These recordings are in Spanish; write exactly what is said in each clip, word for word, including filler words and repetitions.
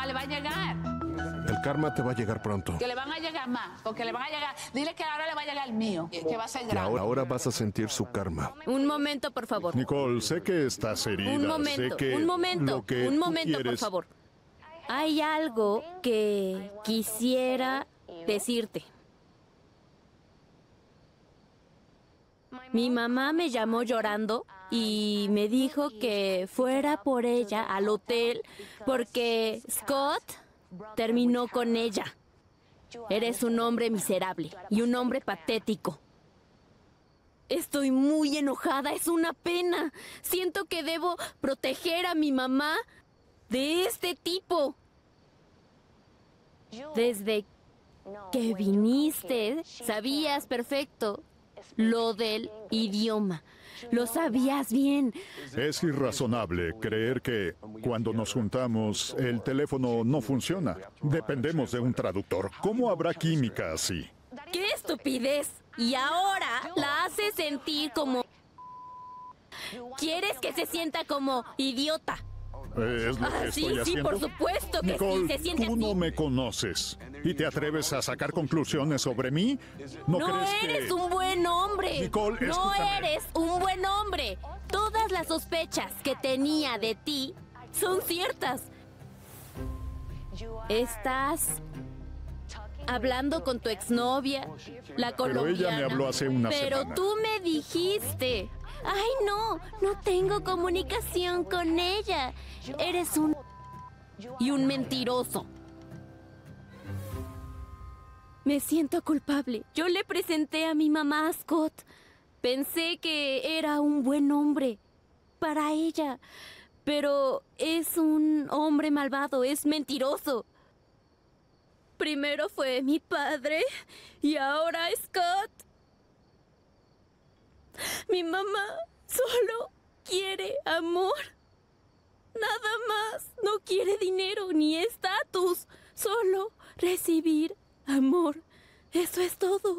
karma le va a llegar. El karma te va a llegar pronto. Que le van a llegar más, porque le van a llegar. Dile que ahora le va a llegar el mío, que va a ser Y grande. ahora, ahora vas a sentir su karma. Un momento, por favor. Nicole, sé que estás herida. Un momento, sé que un momento, lo que un tú momento, por quieres- favor. Hay algo que quisiera decirte. Mi mamá me llamó llorando y me dijo que fuera por ella al hotel porque Scott terminó con ella. Eres un hombre miserable y un hombre patético. Estoy muy enojada, es una pena. Siento que debo proteger a mi mamá de este tipo. Desde que viniste, sabías perfecto lo del idioma. Lo sabías bien. Es irrazonable creer que cuando nos juntamos el teléfono no funciona. Dependemos de un traductor. ¿Cómo habrá química así? ¡Qué estupidez! Y ahora la haces sentir como... ¿Quieres que se sienta como idiota? Eh, ¿Es lo Ah, que sí, estoy sí, haciendo? por supuesto que Nicole, sí, se siente tú así. no me conoces y te atreves a sacar conclusiones sobre mí. ¿No, No crees eres que... un buen hombre. Nicole, no escúchame. eres un buen hombre. Todas las sospechas que tenía de ti son ciertas. Estás hablando con tu exnovia, la colombiana. Pero ella me habló hace una Pero semana. tú me dijiste. Ay, no, no tengo comunicación con ella. Eres un... y un mentiroso. Me siento culpable. Yo le presenté a mi mamá a Scott. Pensé que era un buen hombre para ella. Pero es un hombre malvado, es mentiroso. Primero fue mi padre y ahora Scott. Mi mamá solo quiere amor. Nada más. No quiere dinero ni estatus. Solo recibir amor. Eso es todo.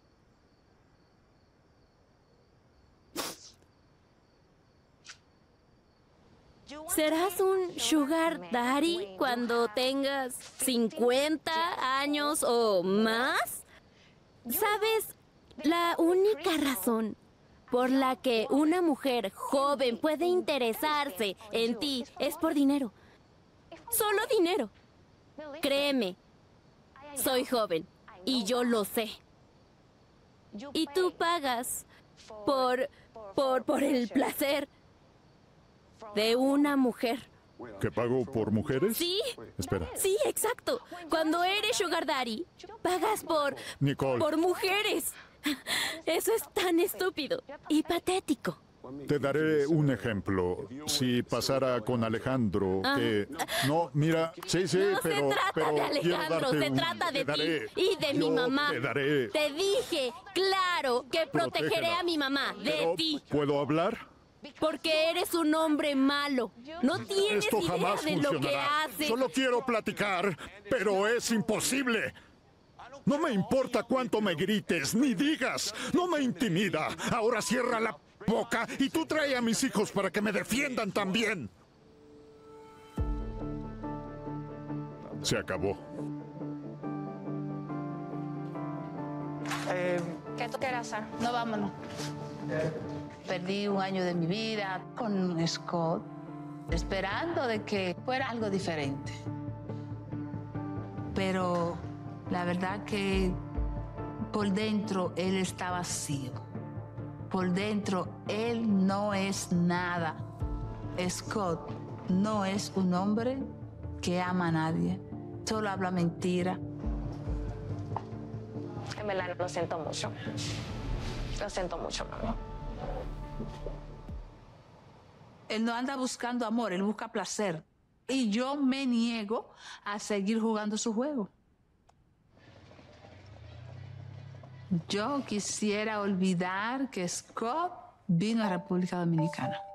¿Serás un sugar daddy cuando tengas cincuenta años o más? ¿Sabes? La única razón por la que una mujer joven puede interesarse en ti es por dinero. Solo dinero. Créeme, soy joven y yo lo sé. Y tú pagas por, por, por el placer de una mujer. ¿Que pago por mujeres? ¿Sí? Espera. Sí, exacto. Cuando eres sugar daddy, pagas por... Nicole. por mujeres. Eso es tan estúpido y patético. Te daré un ejemplo. Si pasara con Alejandro, Ah. que... No, mira, sí, sí, No pero... se trata pero de quiero Alejandro, darte se un- trata de te daré- ti y de mi yo mamá. Te daré... Te dije, claro, que protegeré Protégela. a mi mamá de Pero, ti. ¿puedo hablar? Porque eres un hombre malo. No tienes Esto idea jamás de lo que funcionará. haces. Solo quiero platicar, pero es imposible. No me importa cuánto me grites ni digas. No me intimida. Ahora cierra la boca y tú trae a mis hijos para que me defiendan también. Se acabó. ¿Qué tú quieres hacer? No, vámonos. Perdí un año de mi vida con Scott, esperando de que fuera algo diferente. Pero la verdad que por dentro él está vacío. Por dentro él no es nada. Scott no es un hombre que ama a nadie. Solo habla mentira. En verdad, lo siento mucho. Lo siento mucho, mami. Él no anda buscando amor, él busca placer. Y yo me niego a seguir jugando su juego. Yo quisiera olvidar que Scott vino a República Dominicana.